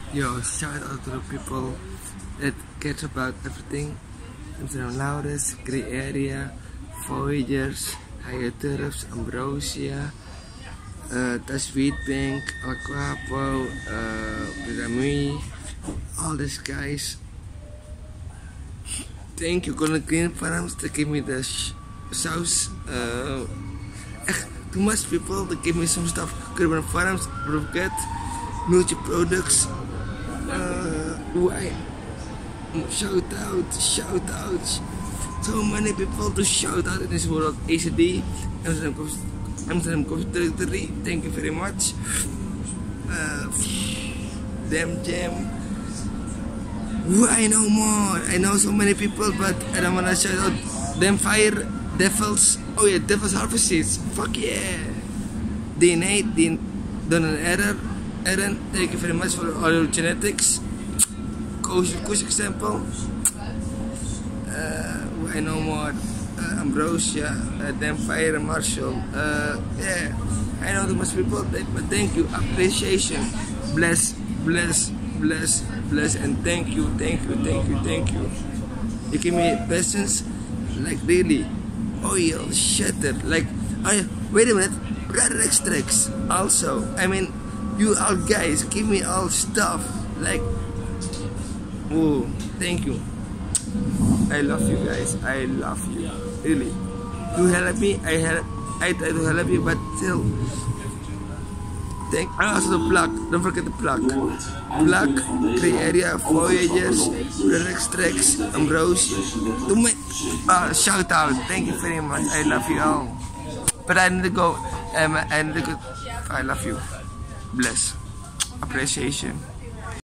Yo, shout out to the people that cares about everything. Amsterdam Laurens, Grey Area, Voyagers, Hyaturfs, Ambrosia, Tasweetbank, Aquapo, Piramui, all these guys. Thank you, Golden Green Farms, to give me the sauce. Too much people to give me some stuff. Green Farms, Broket, Multi Products. Why? Shout out. So many people to shout out in this world. ACD, Amsterdam Coffee Territory, thank you very much. Damn Jam. I know more. I know so many people, but I don't wanna shout out them Fire Devils. Oh yeah, Devils Harvest Seeds. Fuck yeah. Dean Donald Aaron, thank you very much for all your genetics. Kush example. I know more. Ambrosia, Fire Marshall. Yeah, I know too much people, but thank you. Appreciation. Bless, and thank you. You give me patience, like really. Oil, shatter, like. Wait a minute, Brother Extracts. Also, I mean, you all guys give me all stuff, like. Oh, thank you. I love you guys. I love you. Really. You help me. I try to help you, but still. Also the plug. Don't forget the plug. Plug, Grey Area, Voyagers, Brother Extracts, Ambrosia. To me, shout out. Thank you very much. I love you all. But I need to go. I love you. Bless. Appreciation.